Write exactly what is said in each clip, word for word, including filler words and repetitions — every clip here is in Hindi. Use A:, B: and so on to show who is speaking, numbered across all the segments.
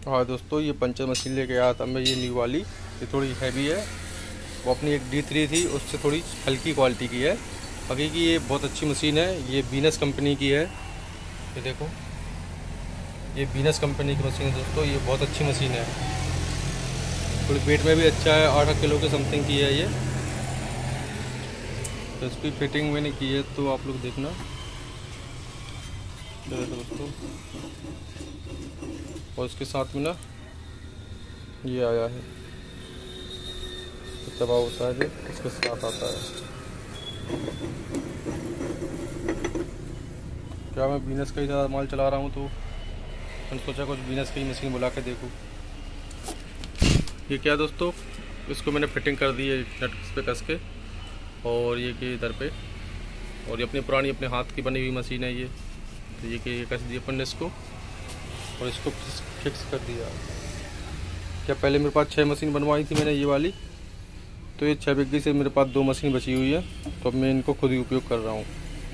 A: हाँ दोस्तों, ये पंचर मशीन लेके आया था मैं, ये न्यू वाली। ये थोड़ी हैवी है, वो अपनी एक डी थ्री थी उससे थोड़ी हल्की क्वालिटी की है। बाकी की ये बहुत अच्छी मशीन है, ये वीनस कंपनी की है। ये देखो, ये वीनस कंपनी की मशीन है दोस्तों, ये बहुत अच्छी मशीन है। थोड़ी वेट में भी अच्छा है, आठ किलो के समथिंग की है ये। तो इसकी फिटिंग मैंने की है, तो आप लोग देखना। दोस्तों, और इसके साथ में ना ये आया है, दबा होता है जो इसके साथ आता है। क्या मैं वीनस का ही ज़्यादा माल चला रहा हूँ, तो मैंने सोचा कुछ वीनस की मशीन बुला के देखूँ। ये क्या दोस्तों, इसको मैंने फिटिंग कर दी है नट पे कस के, और ये कि इधर पे, और ये अपनी पुरानी अपने हाथ की बनी हुई मशीन है ये। तो ये कि ये कस दिया अपन ने इसको, और इसको फिक्स कर दिया। क्या पहले मेरे पास छः मशीन बनवाई थी मैंने ये वाली, तो ये छः बिग्गी से मेरे पास दो मशीन बची हुई है, तो अब मैं इनको खुद ही उपयोग कर रहा हूँ।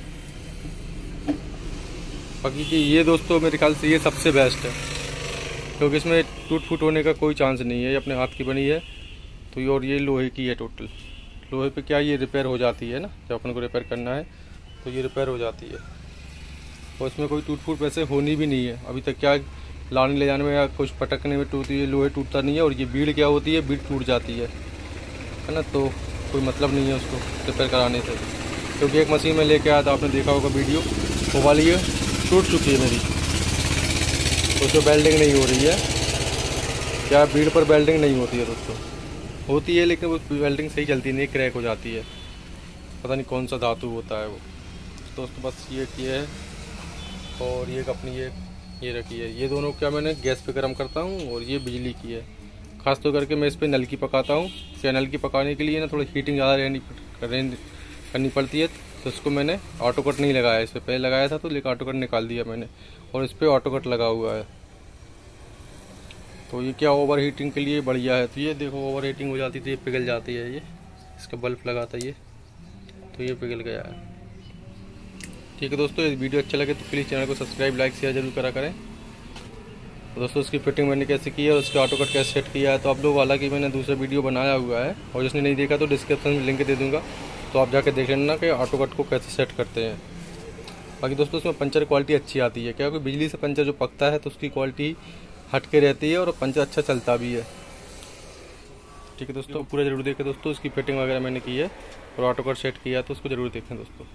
A: बाकी कि ये दोस्तों मेरे ख्याल से ये सबसे बेस्ट है, क्योंकि इसमें टूट फूट होने का कोई चांस नहीं है। ये अपने हाथ की बनी है, तो ये और ये लोहे की है टोटल। लोहे पे क्या ये रिपेयर हो जाती है ना, जब अपन को रिपेयर करना है तो ये रिपेयर हो जाती है, और इसमें कोई टूट फूट वैसे होनी भी नहीं है। अभी तक क्या लाने ले जाने में या कुछ पटकने में टूटती है, लोहे टूटता नहीं है। और ये बीड़ क्या होती है, बीड़ टूट जाती है है ना, तो कोई मतलब नहीं है उसको रिपेयर कराने से। क्योंकि एक मशीन में लेके आया था, आपने देखा होगा वीडियो, वो वाली है टूट चुकी है मेरी, तो उसमें वेल्डिंग नहीं हो रही है। क्या बीड़ पर वेल्डिंग नहीं होती है दोस्तों, होती है लेकिन वो वेल्डिंग सही चलती नहीं, क्रैक हो जाती है। पता नहीं कौन सा धातु होता है वो दोस्तों। बस ये किया है, और ये अपनी ये ये रखी है। ये दोनों क्या मैंने गैस पे गर्म करता हूँ, और ये बिजली की है। खास तौर करके मैं इस पर नल की पकाता हूँ। क्या नल की पकाने के लिए ना थोड़ी हीटिंग ज़्यादा रहनी करनी पड़ती है, तो इसको मैंने ऑटो कट नहीं लगाया। इस पर पहले लगाया था तो लेकिन ऑटो कट निकाल दिया मैंने, और इस पर ऑटो कट लगा हुआ है। तो ये क्या ओवर हीटिंग के लिए बढ़िया है। तो ये देखो, ओवर हीटिंग हो जाती तो ये पिघल जाती है। ये इसका बल्ब लगा था ये, तो ये पिघल गया है। ठीक है दोस्तों, ये वीडियो अच्छा लगे तो प्लीज़ चैनल को सब्सक्राइब लाइक शेयर जरूर करा करें। तो दोस्तों, इसकी फिटिंग मैंने कैसे की है और उसके ऑटो कट कैसे सेट किया है, तो आप लोग, हालांकि मैंने दूसरा वीडियो बनाया हुआ है, और जिसने नहीं देखा तो डिस्क्रिप्शन में लिंक दे दूँगा, तो आप जाके देख लेना कि ऑटो कट को कैसे सेट करते हैं। बाकी दोस्तों, इसमें पंचर क्वालिटी अच्छी आती है, क्योंकि बिजली से पंचर जो पकता है तो उसकी क्वालिटी हट के रहती है, और पंचर अच्छा चलता भी है। ठीक है दोस्तों, पूरा जरूर देखें दोस्तों। इसकी फिटिंग वगैरह मैंने की है और ऑटो कट सेट किया है, तो उसको जरूर देखें दोस्तों।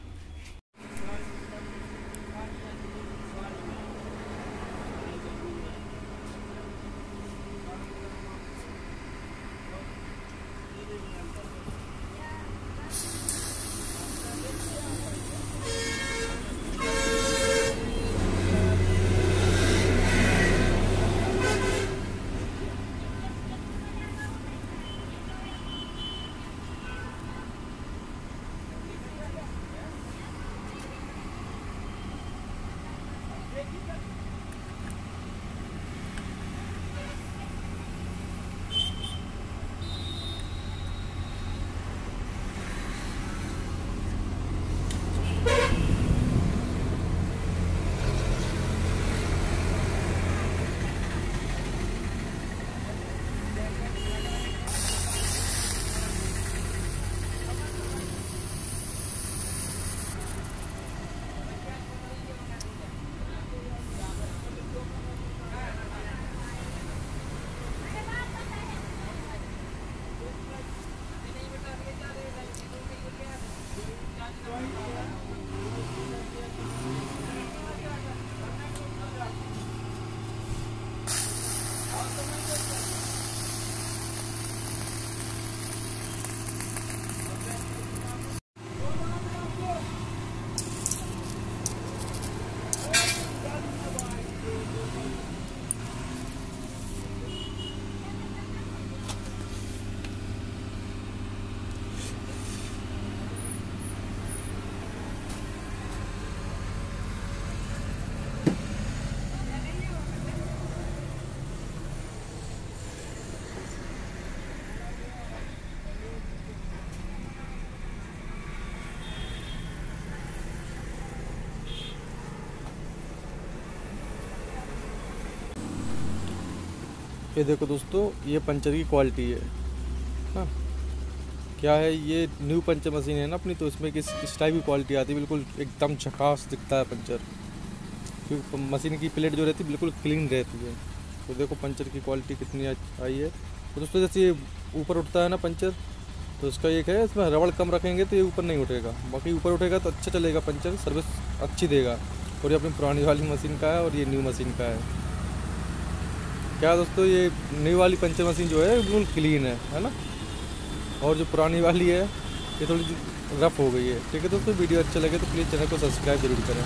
A: ये देखो दोस्तों, ये पंचर की क्वालिटी है। हाँ, क्या है, ये न्यू पंचर मशीन है ना अपनी, तो इसमें किस इस टाइप की क्वालिटी आती है, बिल्कुल एकदम झकास दिखता है पंचर, क्योंकि मशीन की प्लेट जो रहती है बिल्कुल क्लीन रहती है। तो देखो पंचर की क्वालिटी कितनी आई है। तो दोस्तों जैसे ये ऊपर उठता है ना पंचर, तो इसका एक है, इसमें रबड़ कम रखेंगे तो ये ऊपर नहीं उठेगा, बाकी ऊपर उठेगा तो अच्छा चलेगा पंचर, सर्विस अच्छी देगा। और ये अपनी पुरानी वाली मशीन का है और ये न्यू मशीन का है। क्या दोस्तों, ये न्यू वाली पंचर मशीन जो है बिल्कुल क्लीन है है ना, और जो पुरानी वाली है ये थोड़ी रफ हो गई है। ठीक है दोस्तों, वीडियो अच्छा लगे तो प्लीज़ चैनल को सब्सक्राइब जरूर करें।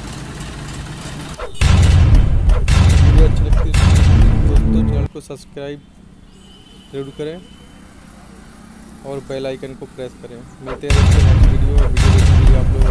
A: वीडियो अच्छी लगती है दोस्तों, चैनल को सब्सक्राइब जरूर करें और बेल आइकन को प्रेस करें। मिलते हैं दोस्तों नेक्स्ट वीडियो वीडियो देखने के लिए आप लोग